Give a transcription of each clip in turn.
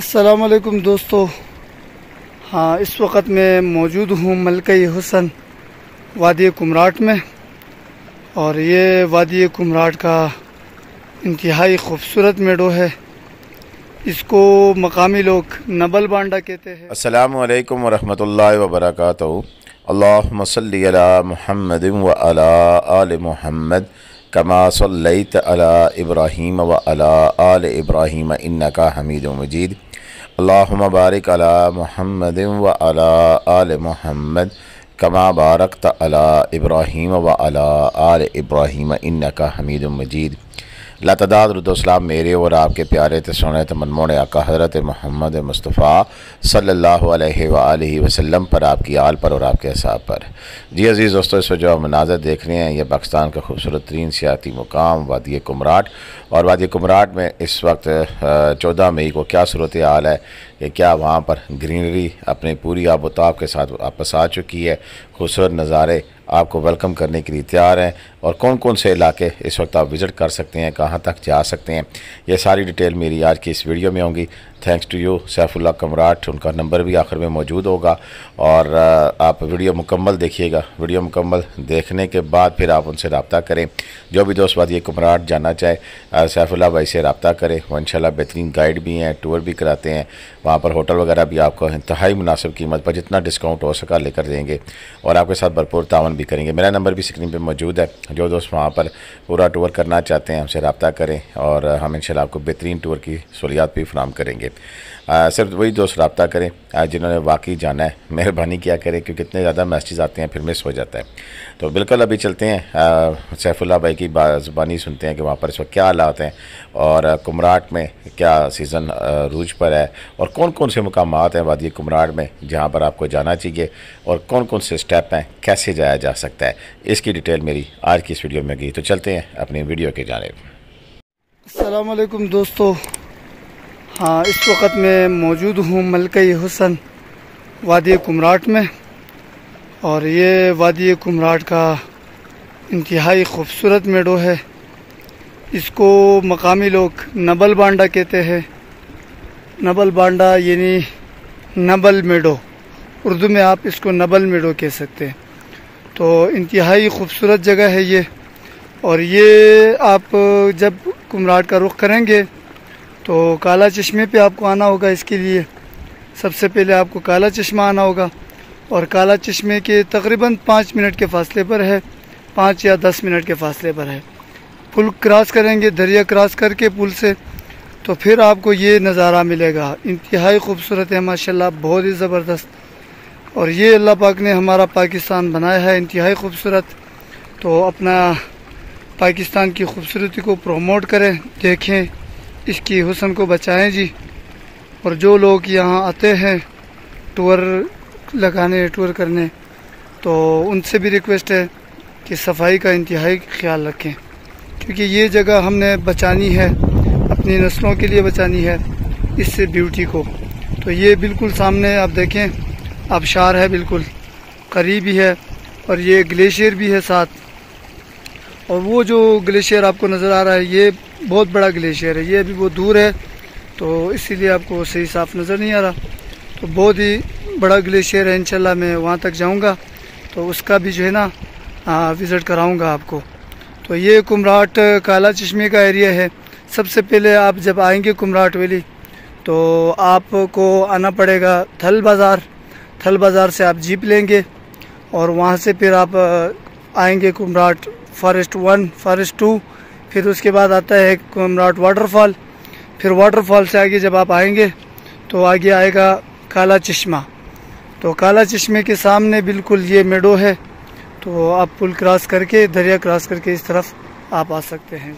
अस्सलामुअलैकुम दोस्तों। हाँ, इस वक्त मैं मौजूद हूँ मलका-ए हुस्न वादी कुमराट में, और ये वादी कुमराट का इंतहाई खूबसूरत मेडो है। इसको मकामी लोग नबल बांडा कहते हैं। अस्सलामुअलैकुम वरहमतुल्लाहि वबरकातुहू। अल्लाहुम्मा सल्लि अला मुहम्मद व अला आलि मुहम्मद कमा सल्लैत अला इब्राहीम व अला आलि इब्राहीम इन्नका हमीदुम मजीद। अल्लाहुम्मा बारिक अला मुहम्मद व अला आलि मुहम्मद कमा बारकत अला इब्राहीम व अला आलि इब्राहीम इन्नका हमीदुम मजीद। लातदाद रुदोसलाम मेरे और आपके प्यारे ते सोने ते मनमोहन आका हज़रत मोहम्मद मुस्तफ़ा सल्लल्लाहु अलैहि वसल्लम पर, आपकी आल पर और आपके असहाब पर। जी अज़ीज़ दोस्तों, इस वक्त जो मनाज़र देख रहे हैं ये पाकिस्तान का खूबसूरत तरीन सियाती मुकाम वादी कुमराट, और वादी कुमराट में इस वक्त 14 मई को क्या सूरत हाल है कि क्या वहाँ पर ग्रीनरी अपनी पूरी आबोताब के साथ वापस आ चुकी है। खूबसूरत नज़ारे आपको वेलकम करने के लिए तैयार हैं, और कौन कौन से इलाके इस वक्त आप विज़िट कर सकते हैं, कहाँ तक जा सकते हैं, ये सारी डिटेल मेरी आज की इस वीडियो में होंगी। Thanks to you Saifullah Kamrat, उनका नंबर भी आखिर में मौजूद होगा, और आप वीडियो मुकम्मल देखिएगा। वीडियो मुकम्मल देखने के बाद फिर आप उनसे रब्ता करें। जो भी दोस्त वादी कुमराट जाना चाहे सैफुल्लाह भाई से रब्ता करें। वो इंशाल्लाह बेहतरीन गाइड भी हैं, टूर भी कराते हैं। वहाँ पर होटल वगैरह भी आपको इंतहाई मुनासिब कीमत पर जितना डिस्काउंट हो सका लेकर देंगे, और आपके साथ भरपूर तावन भी करेंगे। मेरा नंबर भी स्क्रीन पर मौजूद है। जो दोस्त वहाँ पर पूरा टूर करना चाहते हैं हमसे रब्ता करें, और हम इंशाल्लाह आपको बेहतरीन टूर की सहूलियात भी फराहम करेंगे। सिर्फ वही दोस्त रब्ता करें जिन्होंने वाकई जाना है। मेहरबानी क्या करें, क्योंकि इतने ज़्यादा मैसेज आते हैं फिर मिस हो जाता है। तो बिल्कुल अभी चलते हैं सैफुल्लाह भाई की ज़ुबानी सुनते हैं कि वहाँ पर इस वक्त क्या हालात हैं, और कुमराट में क्या सीज़न रूज पर है, और कौन कौन से मुकामात हैं वादी कुमराट में जहाँ पर आपको जाना चाहिए, और कौन कौन से स्टेप हैं, कैसे जाया जा सकता है। इसकी डिटेल मेरी आज की इस वीडियो में गई। तो चलते हैं अपनी वीडियो की जानिब। अस्सलामुअलैकुम दोस्तों। हाँ, इस वक्त मैं मौजूद हूँ मलका-ए हुस्न वादी कुमराट में, और ये वादी कुमराट का इंतहाई खूबसूरत मेडो है। इसको मकामी लोग नबल बांडा कहते हैं। नबल बांडा यानी नबल मेडो, उर्दू में आप इसको नबल मेडो कह सकते हैं। तो इंतहाई खूबसूरत जगह है ये, और ये आप जब कुमराट का रुख करेंगे तो काला चश्मे पे आपको आना होगा। इसके लिए सबसे पहले आपको काला चश्मा आना होगा, और काला चश्मे के तकरीबन 5 मिनट के फासले पर है, 5 या 10 मिनट के फासले पर है। पुल क्रॉस करेंगे, दरिया क्रॉस करके पुल से, तो फिर आपको ये नज़ारा मिलेगा। इंतहाई खूबसूरत है माशाल्लाह, बहुत ही ज़बरदस्त। और ये अल्लाह पाक ने हमारा पाकिस्तान बनाया है इंतहाई खूबसूरत। तो अपना पाकिस्तान की खूबसूरती को प्रमोट करें, देखें, इसकी हुस्न को बचाएं जी। और जो लोग यहाँ आते हैं टूर लगाने, टूर करने, तो उनसे भी रिक्वेस्ट है कि सफाई का इंतहाई ख्याल रखें, क्योंकि ये जगह हमने बचानी है, अपनी नस्लों के लिए बचानी है इससे ब्यूटी को। तो ये बिल्कुल सामने आप देखें, आबशार है, बिल्कुल करीब ही है, और ये ग्लेशियर भी है साथ। और वो जो ग्लेशियर आपको नज़र आ रहा है ये बहुत बड़ा ग्लेशियर है, ये अभी बहुत दूर है, तो इसीलिए आपको सही साफ नज़र नहीं आ रहा। तो बहुत ही बड़ा ग्लेशियर है। इंशाल्लाह मैं वहाँ तक जाऊँगा तो उसका भी जो है ना विज़िट कराऊँगा आपको। तो ये कुमराट काला चश्मे का एरिया है। सबसे पहले आप जब आएंगे कुमराट वैली तो आपको आना पड़ेगा थल बाज़ार। थल बाज़ार से आप जीप लेंगे, और वहाँ से फिर आप आएंगे कुमराट फॉरेस्ट 1, फॉरेस्ट 2, फिर उसके बाद आता है कुमराट वाटरफॉल। फिर वाटरफॉल से आगे जब आप आएंगे तो आगे आएगा काला चश्मा। तो काला चश्मे के सामने बिल्कुल ये मेडो है। तो आप पुल क्रॉस करके, दरिया क्रॉस करके इस तरफ आप आ सकते हैं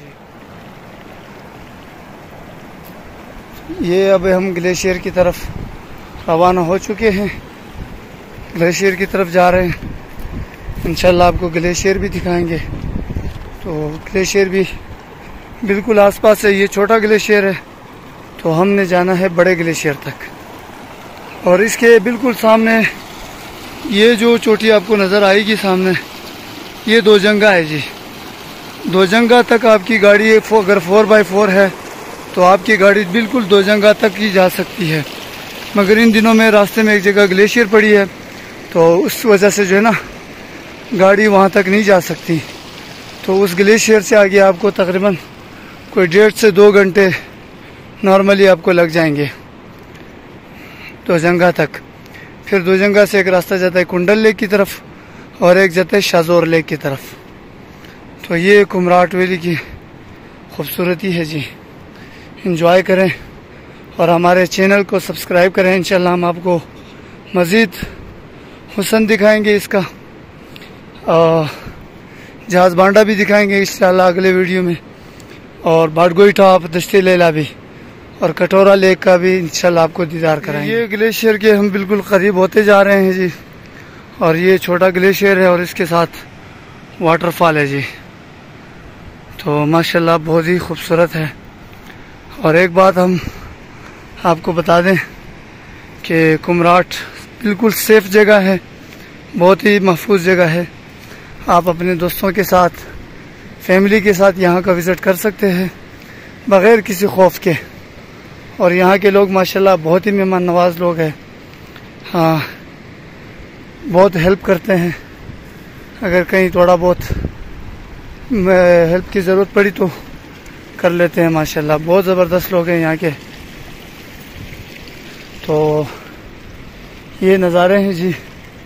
जी। ये अब हम ग्लेशियर की तरफ रवाना हो चुके हैं, ग्लेशियर की तरफ जा रहे हैं। इंशाल्लाह आपको ग्लेशियर भी दिखाएंगे। तो ग्लेशियर भी बिल्कुल आसपास है, ये छोटा ग्लेशियर है, तो हमने जाना है बड़े ग्लेशियर तक। और इसके बिल्कुल सामने ये जो चोटी आपको नज़र आएगी सामने, ये 2 जंगा है जी। 2 जंगा तक आपकी गाड़ी अगर 4x4 है तो आपकी गाड़ी बिल्कुल दोजंगा तक ही जा सकती है। मगर इन दिनों में रास्ते में एक जगह ग्लेशियर पड़ी है, तो उस वजह से जो है ना गाड़ी वहाँ तक नहीं जा सकती। तो उस ग्लेशियर से आगे आपको तकरीबन कोई 1.5 से 2 घंटे नॉर्मली आपको लग जाएंगे दोजंगा तक। फिर दोजंगा से एक रास्ता जाता है कुंडल लेक की तरफ और एक जाता है शाहजोर लेक की तरफ। तो ये कुमराट वैली की खूबसूरती है जी। एंजॉय करें और हमारे चैनल को सब्सक्राइब करें। इंशाल्लाह हम आपको मज़ीद हुस्न दिखाएंगे इसका, जहाज़ बांडा भी दिखाएंगे इंशाल्लाह अगले वीडियो में, और बाडगोई टॉप, दश्ती लैला भी, और कटोरा लेक का भी इंशाल्लाह आपको दीदार कराएंगे। ये ग्लेशियर के हम बिल्कुल करीब होते जा रहे हैं जी, और ये छोटा ग्लेशियर है और इसके साथ वाटरफॉल है जी। तो माशाल्लाह बहुत ही खूबसूरत है। और एक बात हम आपको बता दें कि कुमराट बिल्कुल सेफ जगह है, बहुत ही महफूज जगह है। आप अपने दोस्तों के साथ, फैमिली के साथ यहाँ का विज़िट कर सकते हैं बग़ैर किसी खौफ के। और यहाँ के लोग माशाल्लाह बहुत ही मेहमान नवाज लोग हैं। हाँ, बहुत हेल्प करते हैं। अगर कहीं थोड़ा बहुत हेल्प की ज़रूरत पड़ी तो कर लेते हैं। माशाल्लाह बहुत ज़बरदस्त लोग हैं यहाँ के। तो ये नज़ारे हैं जी।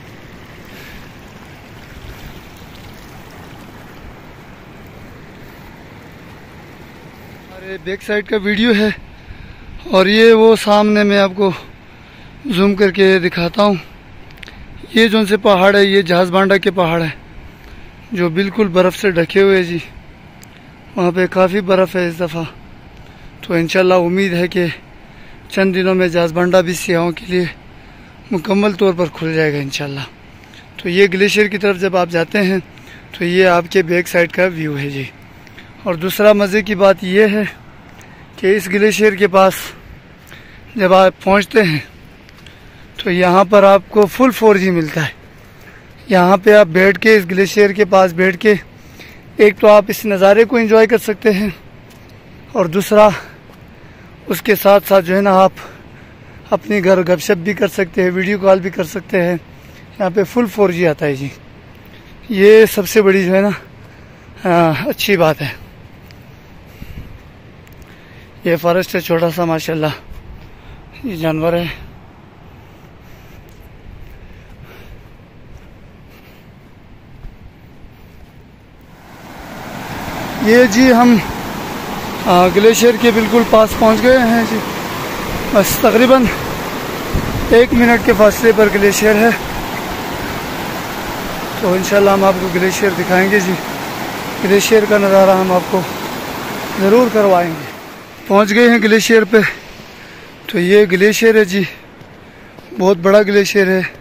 हमारे बैक साइड का वीडियो है, और ये वो सामने मैं आपको जूम करके दिखाता हूँ। ये जो से पहाड़ है, ये जहाज़ बांडा के पहाड़ है जो बिल्कुल बर्फ़ से ढके हुए जी। वहाँ पे काफ़ी बर्फ़ है इस दफ़ा। तो इंशाल्लाह उम्मीद है कि चंद दिनों में जहाज़ बांडा भी सियाहों के लिए मुकम्मल तौर पर खुल जाएगा इंशाल्लाह। तो ये ग्लेशियर की तरफ जब आप जाते हैं तो ये आपके बैक साइड का व्यू है जी। और दूसरा मज़े की बात ये है कि इस ग्लेशियर के पास जब आप पहुँचते हैं तो यहाँ पर आपको फुल 4G मिलता है। यहाँ पे आप बैठ के, इस ग्लेशियर के पास बैठ के, एक तो आप इस नज़ारे को एंजॉय कर सकते हैं, और दूसरा उसके साथ साथ जो है ना आप अपने घर गपशप भी कर सकते हैं, वीडियो कॉल भी कर सकते हैं। यहाँ पे फुल 4G आता है जी। ये सबसे बड़ी जो है ना अच्छी बात है। ये फॉरेस्ट है छोटा सा, माशाल्लाह ये जानवर है। ये जी हम ग्लेशियर के बिल्कुल पास पहुंच गए हैं जी। बस तकरीबन 1 मिनट के फासले पर ग्लेशियर है। तो इंशाल्लाह हम आपको ग्लेशियर दिखाएंगे जी। ग्लेशियर का नज़ारा हम आपको ज़रूर करवाएंगे। पहुंच गए हैं ग्लेशियर पे। तो ये ग्लेशियर है जी, बहुत बड़ा ग्लेशियर है।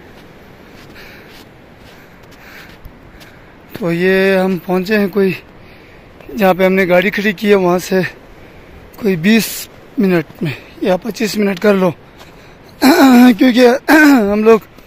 तो ये हम पहुंचे हैं कोई, जहाँ पे हमने गाड़ी खड़ी की है वहाँ से कोई 20 मिनट में या 25 मिनट कर लो क्योंकि हम लोग